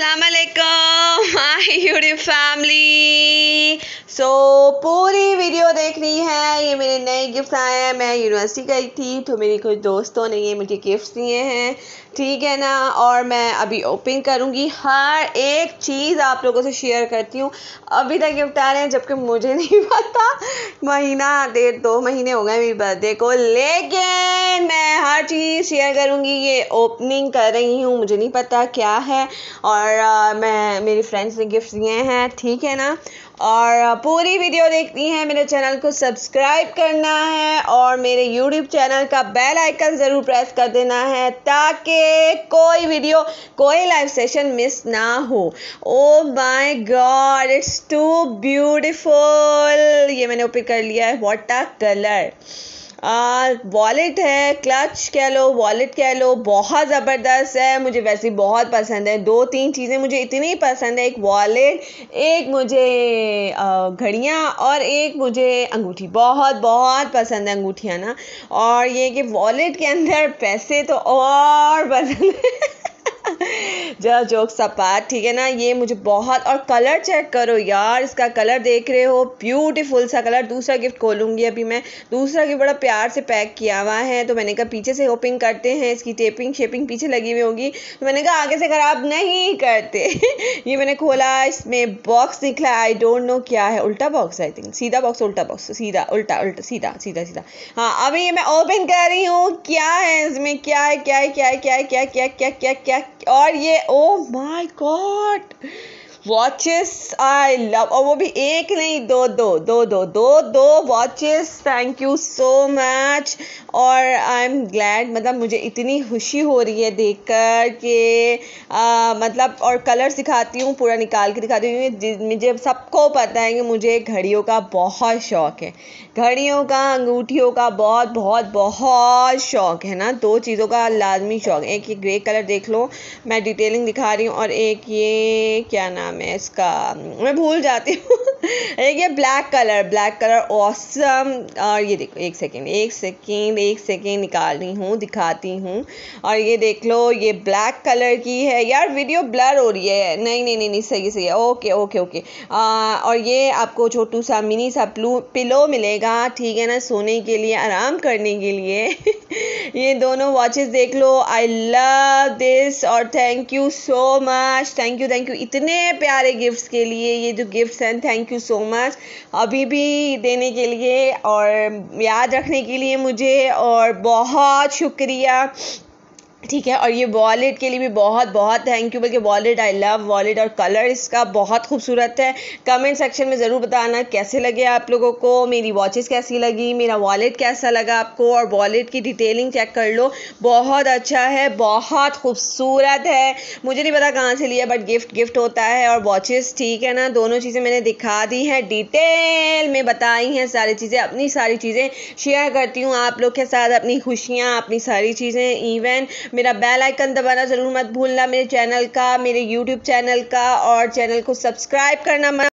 अस्सलाम वालेकुम my YouTube family. पूरी वीडियो देखनी है। ये मेरे नए गिफ्ट आए हैं। मैं यूनिवर्सिटी गई थी तो मेरी कुछ दोस्तों ने ये मुझे गिफ्ट दिए हैं, ठीक है ना। और मैं अभी ओपन करूँगी, हर एक चीज़ आप लोगों से शेयर करती हूँ। अभी तक गिफ्ट आ रहे हैं जबकि मुझे नहीं पता, महीना 1.5-2 महीने हो गए मेरी बर्थडे को, लेकिन मैं हर चीज़ शेयर करूँगी। ये ओपनिंग कर रही हूँ, मुझे नहीं पता क्या है। और मैं मेरी फ्रेंड्स ने गिफ्ट दिए हैं, ठीक है ना। और पूरी वीडियो देखनी है, मेरे चैनल को सब्सक्राइब करना है और मेरे यूट्यूब चैनल का बेल आइकन ज़रूर प्रेस कर देना है ताकि कोई वीडियो, कोई लाइव सेशन मिस ना हो। Oh my god, it's too beautiful. ये मैंने ओपन कर लिया है। What a colour. वॉलेट है, क्लच कह लो, वॉलेट कह लो, बहुत ज़बरदस्त है। मुझे वैसे बहुत पसंद है। 2-3 चीज़ें मुझे इतनी पसंद है, एक वॉलेट, एक मुझे घड़ियाँ और एक मुझे अंगूठी। बहुत बहुत पसंद है अंगूठियाँ ना। और ये कि वॉलेट के अंदर पैसे तो और पसंद है। जरा जोक सा पार्ट, ठीक है ना। ये मुझे बहुत, और कलर चेक करो यार, इसका कलर देख रहे हो, ब्यूटीफुल सा कलर। दूसरा गिफ्ट खोलूंगी अभी मैं। दूसरा गिफ्ट बड़ा प्यार से पैक किया हुआ है तो मैंने कहा पीछे से ओपन करते हैं, इसकी टेपिंग शेपिंग पीछे लगी हुई होगी तो मैंने कहा आगे से खराब नहीं करते। ये मैंने खोला, इसमें बॉक्स निकला, आई डोंट नो क्या है। उल्टा बॉक्स, आई थिंक सीधा बॉक्स, उल्टा बॉक्स, सीधा उल्टा उल्टा सीधा सीधा सीधा। हाँ, अभी ये मैं ओपन कर रही हूँ। क्या है इसमें, क्या है, क्या है, क्या है, क्या है, क्या क्या क्या क्या क्या। और ये oh my god, watches I love. और वो भी एक नहीं, दो watches. Thank you so much. और आई एम ग्लैड, मतलब मुझे इतनी खुशी हो रही है देखकर कि मतलब, और कलर्स दिखाती हूँ, पूरा निकाल के दिखाती हूँ। मुझे सबको पता है कि मुझे घड़ियों का बहुत शौक़ है, घड़ियों का, अंगूठियों का बहुत बहुत बहुत शौक़ है ना। 2 चीज़ों का लाजमी शौक़। एक ये ग्रे कलर देख लो, मैं डिटेलिंग दिखा रही हूँ, और एक ये क्या नाम है इसका, मैं भूल जाती हूँ। एक ये ब्लैक कलर ऑसम। और ये देखो, एक सेकेंड निकाल रही हूँ, दिखाती हूँ। और ये देख लो, ये ब्लैक कलर की है। यार वीडियो ब्लर हो रही है। नहीं, सही है। ओके। और ये आपको छोटू सा मिनी सा पिलो मिलेगा, ठीक है ना, सोने के लिए, आराम करने के लिए। ये दोनों वॉचेस देख लो, आई लव दिस। और thank you so much, thank you इतने प्यारे गिफ्ट्स के लिए। ये जो गिफ्ट्स हैं, थैंक यू सो मच अभी भी देने के लिए और याद रखने के लिए मुझे, और बहुत शुक्रिया, ठीक है। और ये वॉलेट के लिए भी बहुत बहुत थैंक यू, बल्कि वॉलेट, आई लव वॉलेट। और कलर इसका बहुत खूबसूरत है। कमेंट सेक्शन में ज़रूर बताना कैसे लगे आप लोगों को, मेरी वॉचेस कैसी लगी, मेरा वॉलेट कैसा लगा आपको। और वॉलेट की डिटेलिंग चेक कर लो, बहुत अच्छा है, बहुत खूबसूरत है। मुझे नहीं पता कहाँ से लिया, बट गिफ्ट होता है। और वॉचेस, ठीक है ना, दोनों चीज़ें मैंने दिखा दी हैं, डिटेल में बताई हैं सारी चीज़ें। अपनी सारी चीज़ें शेयर करती हूँ आप लोग के साथ, अपनी खुशियाँ, अपनी सारी चीज़ें। इवन मेरा बेल आइकन दबाना ज़रूर मत भूलना, मेरे चैनल का, मेरे यूट्यूब चैनल का, और चैनल को सब्सक्राइब करना मत